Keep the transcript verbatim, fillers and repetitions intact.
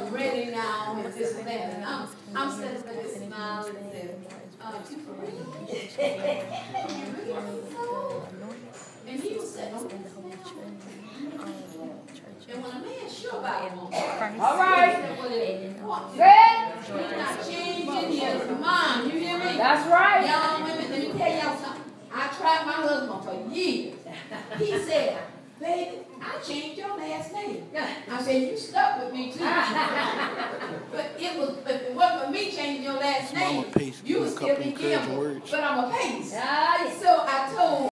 ready now and this and that. And I'm, I'm sitting there smiling and saying, uh, you for real? You really so? And he was saying, oh, and when a man's sure about it, all right. He's not changing his mind. You hear me? That's right. Young women, let me tell y'all something. I tried my husband for years. He said, baby, I changed your last name. I said, you stuck with me too. But it was, if it wasn't for me changing your last name, you would still be Kendra. But I'm a pace. So I told